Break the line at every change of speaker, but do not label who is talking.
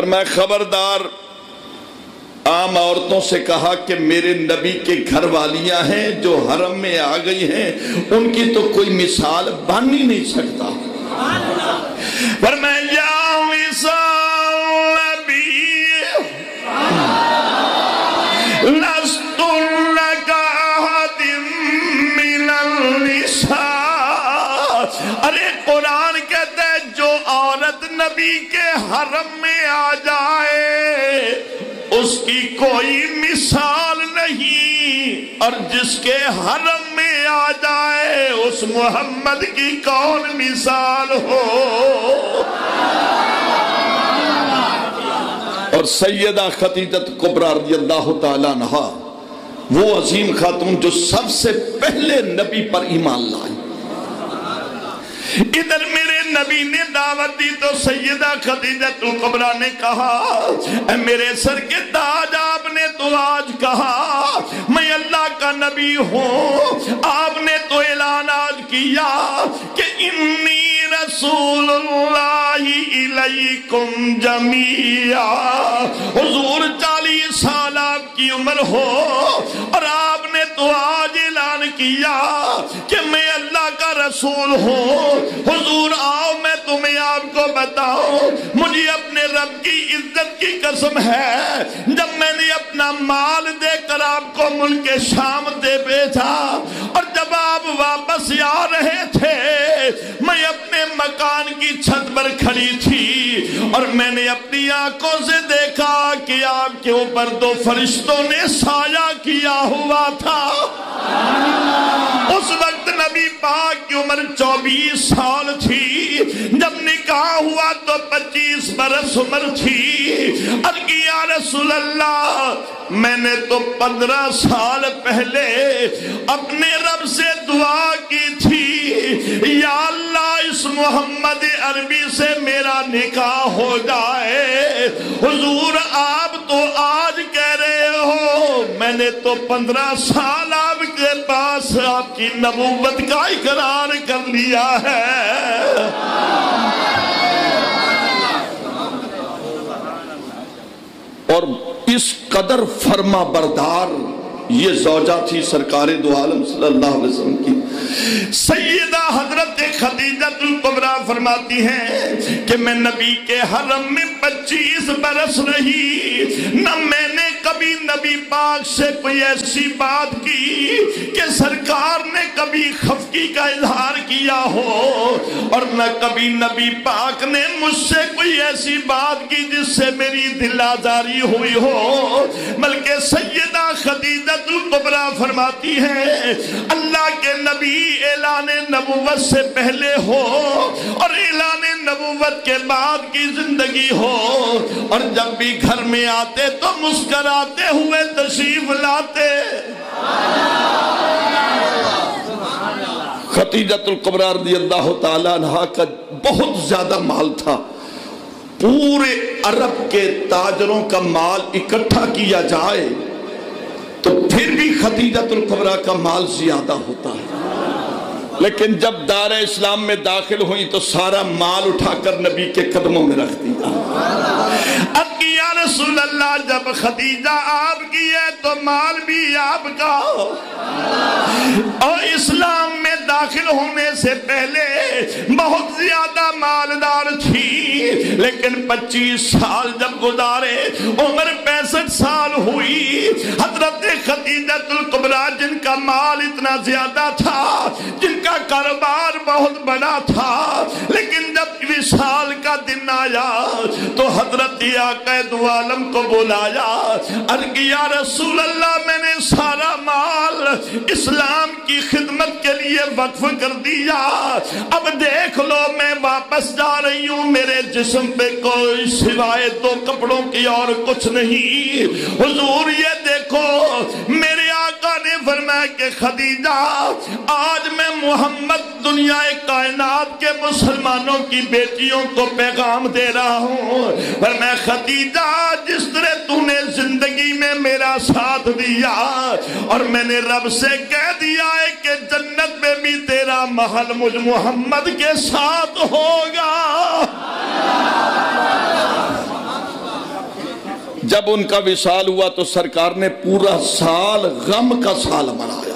فرمایا خبردار، عام عورتوں سے کہا کہ میرے نبی کے گھر والیاں ہیں جو حرم میں آ گئی ہیں، ان کی تو کوئی مثال بن ہی نہیں سکتا۔ فرمایا یا وصال نبی لست لک احد من النساء۔ ارے قرآن کہتا ہے جو عورت نبی کے حرم میں آ جائے اس کی کوئی مثال نہیں، اور جس کے حرم میں آ جائے اس محمد کی کون مثال ہو۔ اور سیدہ خدیجہ کبریٰ رضی اللہ تعالیٰ عنہا، وہ عظیم خاتون جو سب سے پہلے نبی پر ایمان لائی، ادھر میرے نبی نے دعوت دی تو سیدہ خدیجہ کبریٰ نے کہا اے میرے سر کے تاج، آپ نے تو آج کہا میں اللہ کا نبی ہوں، آپ نے تو اعلان آج کیا کہ انی رسول اللہ الیکم جمیعا۔ حضور 40 سال آپ کی عمر ہو اور آپ نے تو آج اعلان کیا کہ میں اللہ کا رسول ہوں۔ حضور آؤ میں تمہیں آپ کو بتاؤں، مجھے اپنے رب کی عزت کی قسم ہے جب میں نے اپنا مال دے کر آپ کو ملک شام دے بھیجا اور جب آپ واپس آ رہے تھے میں اپنے مکان کی چھت پر کھڑی تھی اور میں نے اپنی آنکھوں سے دیکھا کہ آپ کے اوپر 2 فرشتوں نے سایہ کیا ہوا تھا۔ اس وقت نبی پاک کی عمر 24 سال تھی، جب نکاح ہوا تو 25 برس عمر تھی۔ عرض کی یا رسول اللہ میں نے تو 15 سال پہلے اپنے رب سے دعا کی تھی یا اللہ اس محمد عربی سے میرا نکاح ہو جائے۔ حضور آپ تو آج کہہ رہے ہو میں نے تو 15 سال آپ کے پاس آپ کی نبوت کا اقرار کر لیا ہے۔ اور اس قدر فرما بردار یہ زوجہ تھی سرکار دو عالم صلی اللہ علیہ وسلم کی سیدہ حضرت خدیجہ کبریٰ فرماتی ہیں کہ میں نبی کے حرم میں 25 برس رہی، نہ میں نے کبھی نبی پاک سے کوئی ایسی بات کی کہ سرکار نے کبھی خفگی کا اظہار کیا ہو، اور نہ کبھی نبی پاک نے مجھ سے کوئی ایسی بات کی جس سے میری دل آزاری ہوئی ہو، بلکہ سیدہ خدیجہ کبریٰ فرماتی ہیں اللہ کے نبی اعلان نبوت سے پہلے ہو اور اعلان نبوت کے بعد کی زندگی ہو، اور جب بھی گھر میں آتے تو مسکراتے ہوئے تشریف لاتے۔ خدیجہ کبریٰ رضی اللہ تعالیٰ عنہا کا بہت زیادہ مال تھا، پورے عرب کے تاجروں کا مال اکٹھا کیا جائے تو پھر بھی خدیجہ کبریٰ کا مال زیادہ ہوتا ہے، لیکن جب دار اسلام میں داخل ہوئی تو سارا مال اٹھا کر نبی کے قدموں میں رکھ دیا۔ اب یا رسول اللہ جب خدیجہ آپ کی ہے تو مال بھی آپ کا، اور اسلام میں داخل ہونے سے پہلے بہت زیادہ مالدار تھی، لیکن 25 سال جب گزارے عمر 65 سال ہوئی، حضرت خدیجہ کبریٰ جن کا مال اتنا زیادہ تھا، جن کا کاروبار بہت بڑا تھا، لیکن جب وصال کا دن آیا تو حضرت آقا دو عالم کو بلایا، عرض کی یا رسول اللہ میں نے سارا مال اسلام کی خدمت کے لیے وقف کر دیا، اب دیکھ لو میں واپس جا رہی ہوں، میرے جسم پہ کوئی سوائے 2 کپڑوں کی اور کچھ نہیں۔ حضور یہ دیکھو میرے آقا نے فرمایا کہ خدیجہ آج میں محمد دنیا کائنات کے مسلمانوں کی بیٹیوں کو پیغام دے رہا ہوں، فرمایا خدیجہ جس طرح تو نے زندگی میں میرا ساتھ دیا اور میں نے رب سے کہہ دیا ہے کہ جنت میں بھی تیرا محل مجھ محمد کے ساتھ ہوگا، جب ان کا وصال ہوا تو سرکار نے پورا سال غم کا سال منایا۔